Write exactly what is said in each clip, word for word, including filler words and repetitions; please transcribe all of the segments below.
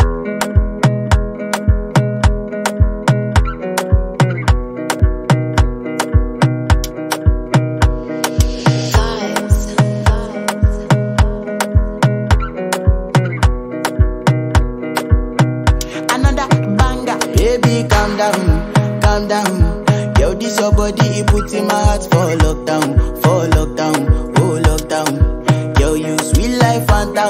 Calm down, yo, this your body, it puts in my heart for lockdown, for lockdown, oh lockdown. Yo, you sweet life, Fanta,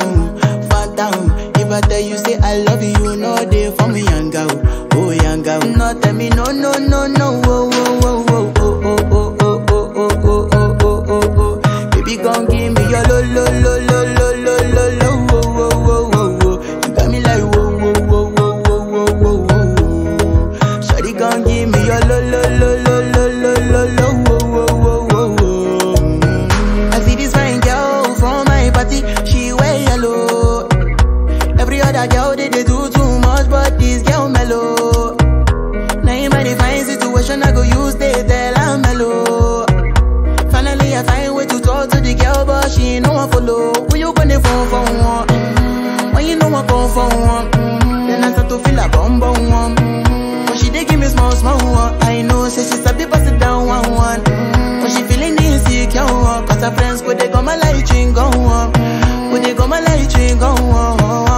Fanta. If I tell you say I love you, no day for me, yanga, oh yanga. No tell me no, no, no, no, oh, oh, oh, oh, oh, oh, oh, oh, oh, oh, oh, oh, oh, oh. Baby, gon' give me your lo, lo, lo, lo, lo, lo, lo, lo, oh, oh, oh, oh, oh. You got me like whoa, whoa, whoa, whoa, whoa, whoa, whoa, whoa. Shawty gon' give me your lo, lo, lo, lo, lo, lo, lo, lo, oh, oh, oh, oh, oh. I see this fine girl from my party, she wear yellow. Every other girl they, they do too much, but this girl mellow. Naim I define situation, I go use they tell I'm mellow. Finally I find way to talk to the girl, but she ain't no one follow. Who you gonna phone for one? Mm-hmm. When you know I come for one, mm-hmm. Then I start to feel a bum bum one. Mm-hmm. But she dey give me small small one. I know say she sabi pass it down one one. Mm-hmm. But she feeling insecure, cause her friends go they go my light ring go on. Go they go my light ring go on.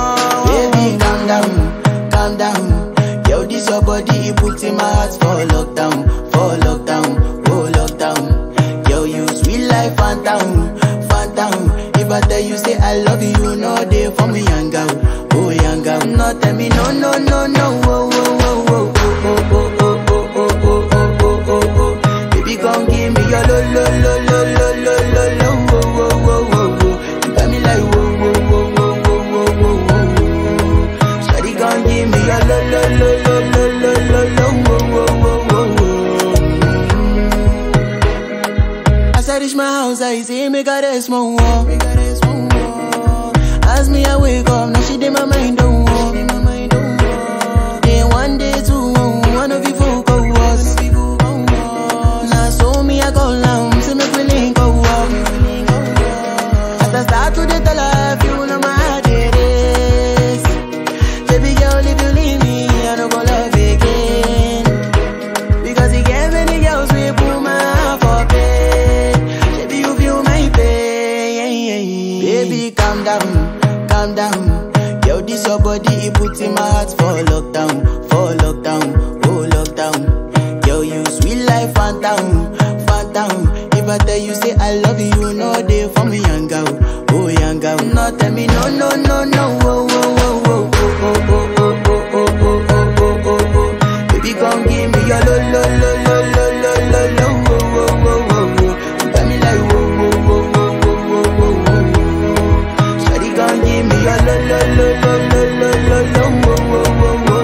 Baby calm down, calm down. Yo, this your body, it puts in my heart for lockdown, for lockdown, oh lockdown. Yo, you sweet life, Fanta, Fanta. If I tell you say I love you, no day for me, yanga, oh yanga. No tell me no, no, no, no, oh, oh, oh, oh, oh, oh, oh, oh, oh, oh, oh, oh, oh, oh. Baby, gon' give me your lo, lo, lo, lo, lo, lo, lo, lo, oh, oh, oh, oh, oh. You got me like whoa, whoa, whoa, whoa, whoa, whoa, whoa, whoa. Shawty gon' give me your lo, lo, lo, lo, lo, lo, lo, lo, oh, oh, oh, oh, oh. As I reach my house, I see me got a small wall. As me I wake up, now she did my mind don't walk. Then one day two, one of you folk go was. Now so me I go down, see me feeling go up. As I start to the tell her, you know my heart it is. Baby girl, if you leave me, I don't go love again. Because you get many girls, we put my heart for pain. Baby, you feel my pain. Baby, calm down, calm down. Yo, this your body, it puts in my heart for lockdown, for lockdown, oh lockdown. Yo, you sweet life, Fanta, Fanta. If I tell you say I love you, no day for me, yanga, oh yanga. No tell me no, no, no, no, oh, oh, oh, oh, oh, oh, oh, oh, oh, oh, oh, oh, oh, oh. Baby, gon' give me your lo, lo, lo, lo, lo, lo, lo, lo, oh, oh, oh, oh, oh. You got me like whoa, whoa, whoa, whoa, whoa, whoa, whoa, whoa. Shawty gon' give me your lo, lo, lo, lo, lo, lo, lo, lo, oh, oh, oh, oh, oh.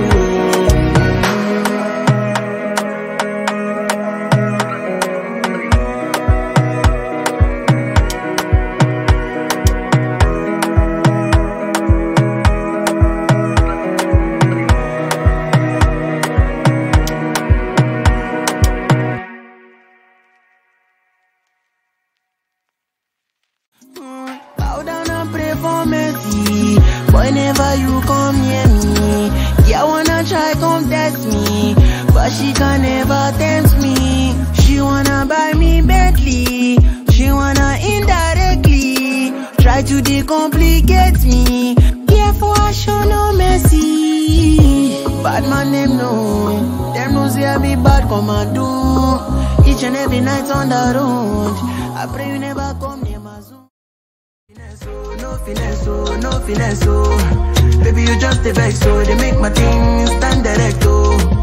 Bow down and pray for mercy whenever you come near me. Yeah, wanna try come test me, but she can never tempt me. She wanna buy me Bentley, she wanna indirectly try to decomplicate me. Yeah, for I show no mercy. Bad man them know, them knows I be bad commando. Each and every night on the road, I pray you never come near my zone. No finesse, oh, no finesse, oh. Baby, you just a vex, so they make my things stand direct, oh.